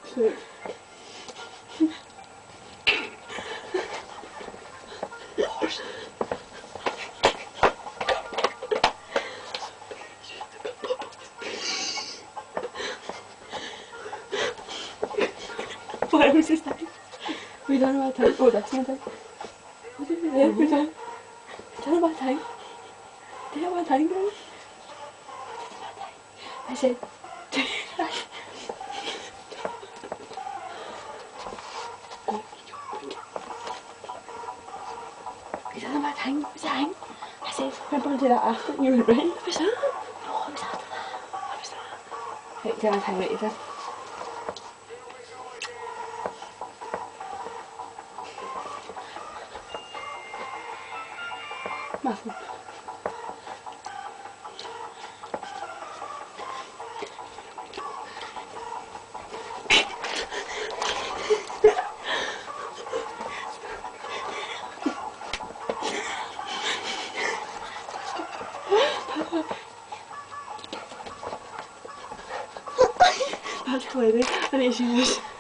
Absolut. Why was this like? We don't know about time. Oh, that's not time. What is it there? We don't know about time. Do you know about time, guys? I said, is that about time? Was that time? I said, we're going to do that after. And you went, right? Was that? No, it was after that. What was that? Right, do you know time it is then? Nothing. That's crazy. I need to see this.